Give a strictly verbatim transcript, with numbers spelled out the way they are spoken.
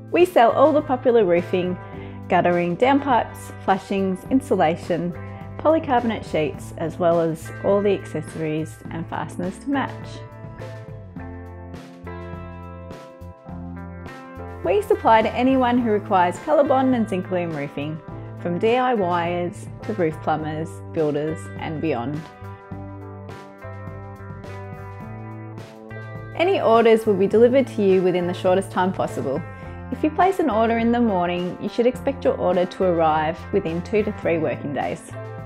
We sell all the popular roofing, guttering, downpipes, flashings, insulation, polycarbonate sheets, as well as all the accessories and fasteners to match. We supply to anyone who requires COLORBOND and ZINCALUME roofing, from D I Yers to roof plumbers, builders and beyond. Any orders will be delivered to you within the shortest time possible. If you place an order in the morning, you should expect your order to arrive within two to three working days.